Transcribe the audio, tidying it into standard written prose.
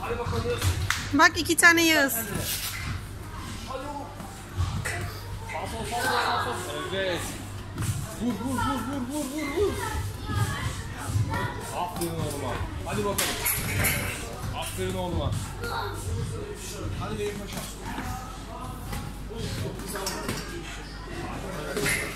Hadi bakalım Yağız. Bak 2 tane Yağız. Hadi oğlum. Sağ sol. Evet. Vur. Aferin oğluma. Hadi bakalım. Aferin oğluma. Hadi benim paşam. Çok güzel.